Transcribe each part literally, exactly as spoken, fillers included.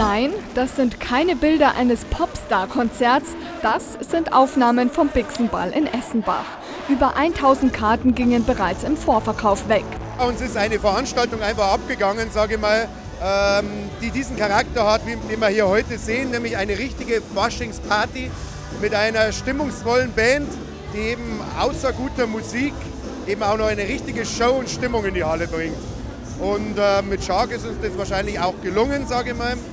Nein, das sind keine Bilder eines Popstar-Konzerts, das sind Aufnahmen vom Bixenball in Essenbach. Über tausend Karten gingen bereits im Vorverkauf weg. Uns ist eine Veranstaltung einfach abgegangen, sage ich mal, ähm, die diesen Charakter hat, wie den wir hier heute sehen, nämlich eine richtige Faschingsparty mit einer stimmungsvollen Band, die eben außer guter Musik eben auch noch eine richtige Show und Stimmung in die Halle bringt. Und äh, mit Shark ist uns das wahrscheinlich auch gelungen, sage ich mal.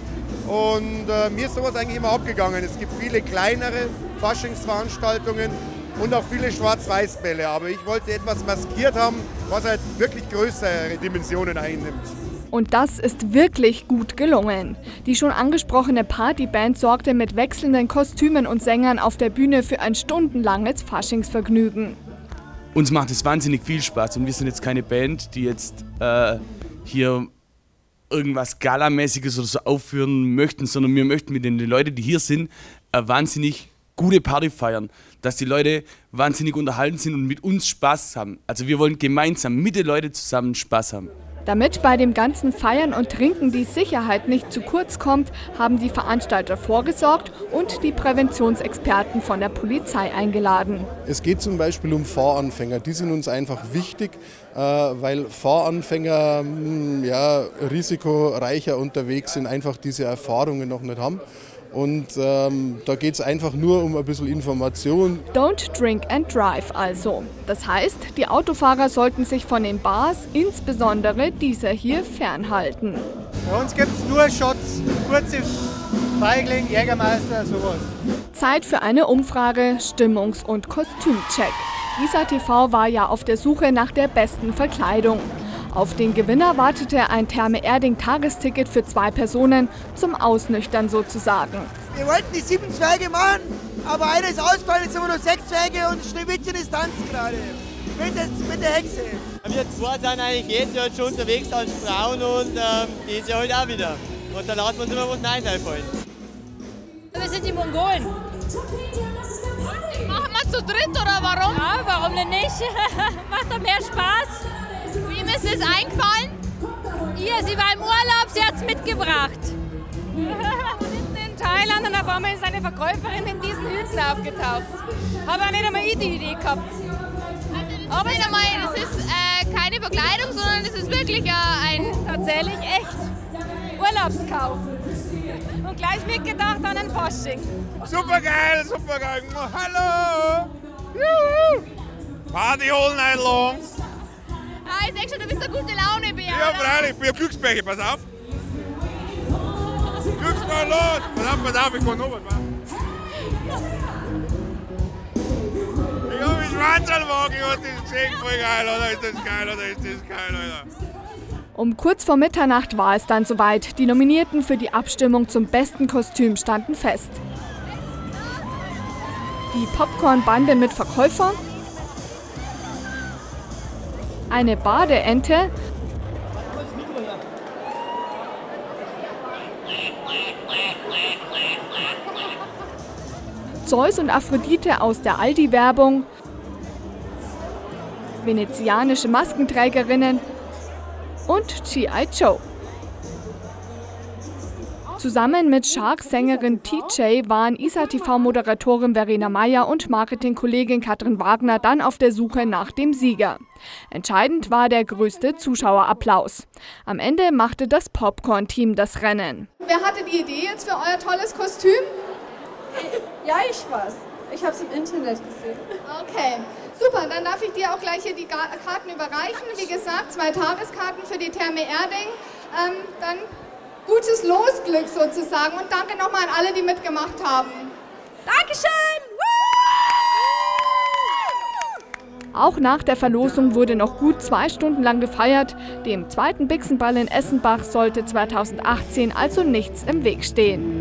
Und äh, mir ist sowas eigentlich immer abgegangen. Es gibt viele kleinere Faschingsveranstaltungen und auch viele Schwarz-Weiß-Bälle. Aber ich wollte etwas maskiert haben, was halt wirklich größere Dimensionen einnimmt. Und das ist wirklich gut gelungen. Die schon angesprochene Partyband sorgte mit wechselnden Kostümen und Sängern auf der Bühne für ein stundenlanges Faschingsvergnügen. Uns macht es wahnsinnig viel Spaß und wir sind jetzt keine Band, die jetzt äh, hier irgendwas Galamäßiges oder so aufführen möchten, sondern wir möchten mit den Leuten, die hier sind, eine wahnsinnig gute Party feiern. Dass die Leute wahnsinnig unterhalten sind und mit uns Spaß haben. Also wir wollen gemeinsam mit den Leuten zusammen Spaß haben. Damit bei dem ganzen Feiern und Trinken die Sicherheit nicht zu kurz kommt, haben die Veranstalter vorgesorgt und die Präventionsexperten von der Polizei eingeladen. Es geht zum Beispiel um Fahranfänger. Die sind uns einfach wichtig, weil Fahranfänger ja, risikoreicher unterwegs sind, einfach diese Erfahrungen noch nicht haben. Und ähm, da geht es einfach nur um ein bisschen Information. Don't drink and drive also. Das heißt, die Autofahrer sollten sich von den Bars, insbesondere dieser hier, fernhalten. Bei uns gibt es nur Shots, kurze Feigling, Jägermeister, sowas. Zeit für eine Umfrage, Stimmungs- und Kostümcheck. Isar T V war ja auf der Suche nach der besten Verkleidung. Auf den Gewinner wartete ein Therme-Erding-Tagesticket für zwei Personen zum Ausnüchtern sozusagen. Wir wollten die sieben Zwerge machen, aber einer ist ausgefallen, jetzt sind wir nur sechs Zwerge und Schneewittchen ist tanzen gerade. Mit der, mit der Hexe. Wir zwei sind eigentlich jetzt Jahr schon unterwegs als Frauen und ähm, dieses Jahr halt auch wieder. Und dann lassen wir uns immer was Neues einfallen. Wir sind die Mongolen. Machen wir zu dritt oder warum? Ja, warum denn nicht? Macht doch mehr Spaß. Wem ist es eingefallen? Ihr, sie war im Urlaub, sie hat es mitgebracht. Mitten in Thailand und auf einmal ist eine Verkäuferin in diesen Hüten aufgetaucht. Habe auch nicht einmal ich die Idee gehabt. Also das Aber ist einmal, das ist äh, keine Verkleidung, sondern das ist wirklich äh, ein tatsächlich echt Urlaubskauf. Und gleich mitgedacht an den Fasching. Super geil, super geil. Hallo! Juhu. Party all night long. Ah, ich sag schon, du bist eine gute Laune, Bea. Ja, freilich, ich bin ein Glücksbärchen, pass auf. Glücksbär, los! Pass auf, pass auf, ich kann noch was machen. Ich hab mich schwarz anwagen, ich hab das gesehen, voll geil, oder? Ist das geil, oder ist das geil, Alter? Um kurz vor Mitternacht war es dann soweit. Die Nominierten für die Abstimmung zum besten Kostüm standen fest. Die Popcorn-Bande mit Verkäufer, eine Badeente Zeus und Aphrodite aus der Aldi-Werbung, venezianische Maskenträgerinnen und G I Joe. Zusammen mit Shark-Sängerin T J waren Isar T V-Moderatorin Verena Meyer und Marketingkollegin Katrin Wagner dann auf der Suche nach dem Sieger. Entscheidend war der größte Zuschauerapplaus. Am Ende machte das Popcorn-Team das Rennen. Wer hatte die Idee jetzt für euer tolles Kostüm? Ja, ich war's. Ich habe es im Internet gesehen. Okay, super. Dann darf ich dir auch gleich hier die Karten überreichen. Wie gesagt, zwei Tageskarten für die Therme Erding. Ähm, dann gutes Losglück sozusagen und danke nochmal an alle, die mitgemacht haben. Dankeschön! Auch nach der Verlosung wurde noch gut zwei Stunden lang gefeiert. Dem zweiten Bixenball in Essenbach sollte zweitausendachtzehn also nichts im Weg stehen.